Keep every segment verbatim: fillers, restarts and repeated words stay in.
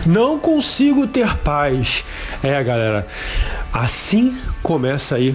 Não consigo ter paz. É, galera, assim começa aí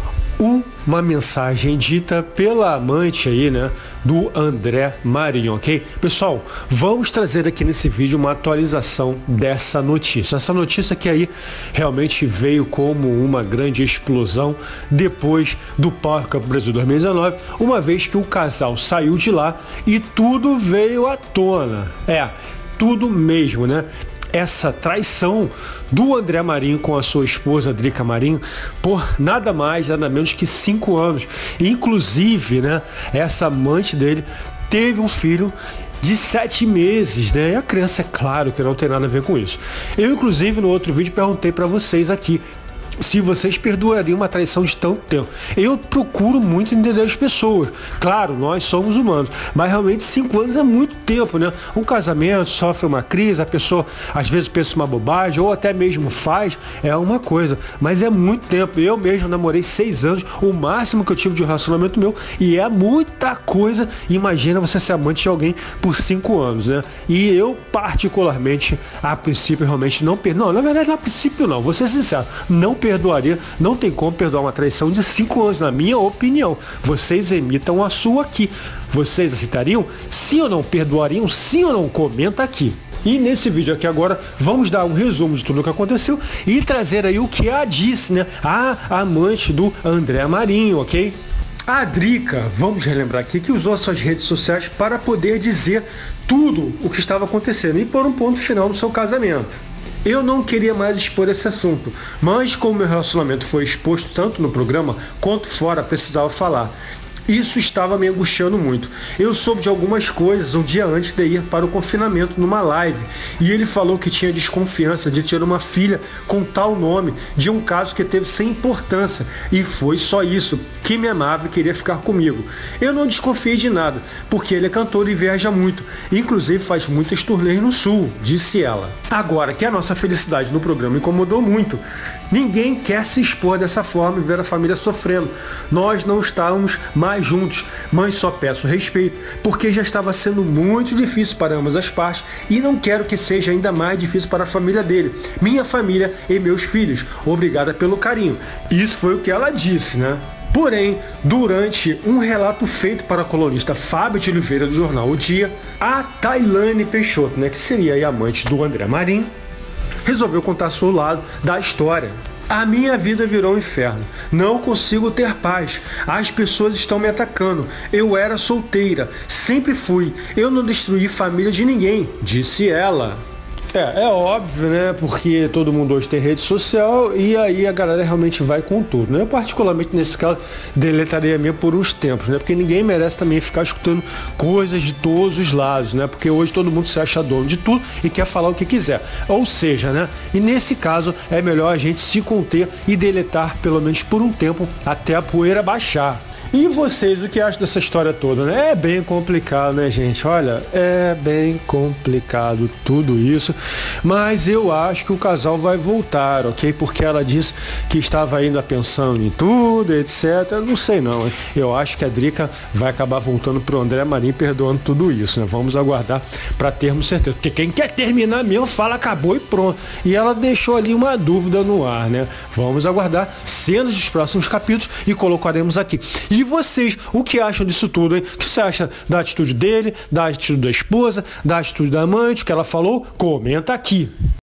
uma mensagem dita pela amante aí, né, do André Marinho, ok? Pessoal, vamos trazer aqui nesse vídeo uma atualização dessa notícia. Essa notícia que aí realmente veio como uma grande explosão depois do Power Cup Brasil dois mil e dezenove, uma vez que o casal saiu de lá e tudo veio à tona. É, tudo mesmo, né? Essa traição do André Marinho com a sua esposa Drica Marinho por nada mais, nada menos que cinco anos. Inclusive, né, essa amante dele teve um filho de sete meses, né? E a criança, é claro que não tem nada a ver com isso. Eu, inclusive, no outro vídeo perguntei para vocês aqui se vocês perdoariam uma traição de tanto tempo. Eu procuro muito entender as pessoas. Claro, nós somos humanos, mas realmente cinco anos é muito tempo, né? Um casamento sofre uma crise, a pessoa às vezes pensa uma bobagem, ou até mesmo faz, é uma coisa, mas é muito tempo. Eu mesmo namorei seis anos, o máximo que eu tive de um relacionamento meu, e é muita coisa. Imagina você ser amante de alguém por cinco anos, né? E eu, particularmente, a princípio, realmente não perdoo. Não, na verdade, a princípio não, vou ser sincero, não perdoaria, não tem como perdoar uma traição de cinco anos, na minha opinião. Vocês emitam a sua aqui. Vocês aceitariam? Sim ou não? Perdoariam? Sim ou não? Comenta aqui. E nesse vídeo aqui agora, vamos dar um resumo de tudo o que aconteceu e trazer aí o que a disse, né? A amante do André Marinho, ok? A Drica, vamos relembrar aqui, que usou suas redes sociais para poder dizer tudo o que estava acontecendo e pôr um ponto final no seu casamento. Eu não queria mais expor esse assunto, mas como meu relacionamento foi exposto tanto no programa quanto fora, precisava falar. Isso estava me angustiando muito. Eu soube de algumas coisas um dia antes de ir para o confinamento numa live, e ele falou que tinha desconfiança de ter uma filha com tal nome, de um caso que teve sem importância, e foi só isso, que me amava e queria ficar comigo. Eu não desconfiei de nada, porque ele é cantor e viaja muito, inclusive faz muitas turnês no sul, disse ela. Agora, que a nossa felicidade no programa incomodou muito. Ninguém quer se expor dessa forma e ver a família sofrendo. Nós não estávamos mais juntos, mas só peço respeito, porque já estava sendo muito difícil para ambas as partes e não quero que seja ainda mais difícil para a família dele, minha família e meus filhos. Obrigada pelo carinho. Isso foi o que ela disse, né? Porém, durante um relato feito para a colunista Fábio de Oliveira do jornal O Dia, a Tailane Peixoto, né, que seria a amante do André Marinho, resolveu contar seu lado da história. A minha vida virou um inferno. Não consigo ter paz. As pessoas estão me atacando. Eu era solteira. Sempre fui. Eu não destruí família de ninguém, disse ela. É, é óbvio, né? Porque todo mundo hoje tem rede social e aí a galera realmente vai com tudo, né? Eu particularmente nesse caso deletaria mesmo por uns tempos, né? Porque ninguém merece também ficar escutando coisas de todos os lados, né? Porque hoje todo mundo se acha dono de tudo e quer falar o que quiser. Ou seja, né? E nesse caso é melhor a gente se conter e deletar pelo menos por um tempo até a poeira baixar. E vocês, o que acham dessa história toda, né? É bem complicado, né, gente? Olha, é bem complicado tudo isso, mas eu acho que o casal vai voltar, ok? Porque ela disse que estava ainda pensando em tudo, etcétera. Não sei não, eu acho que a Drica vai acabar voltando pro André Marinho perdoando tudo isso, né? Vamos aguardar para termos certeza, porque quem quer terminar mesmo fala acabou e pronto. E ela deixou ali uma dúvida no ar, né? Vamos aguardar cenas dos próximos capítulos e colocaremos aqui. E vocês, o que acham disso tudo, hein? O que você acha da atitude dele, da atitude da esposa, da atitude da amante, o que ela falou? Comenta aqui.